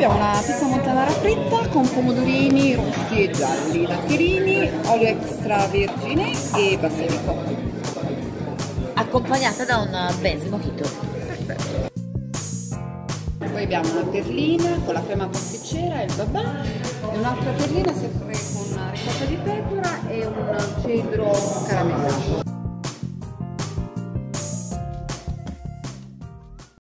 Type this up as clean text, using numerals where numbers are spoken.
Abbiamo una pizza montanara fritta con pomodorini rossi e gialli, daccherini, olio extravergine e basilico. Accompagnata da un Benzi Mojito. Perfetto. Poi abbiamo una perlina con la crema pasticcera e il babà e un'altra perlina sempre con ricotta di pecora e un cedro caramellato.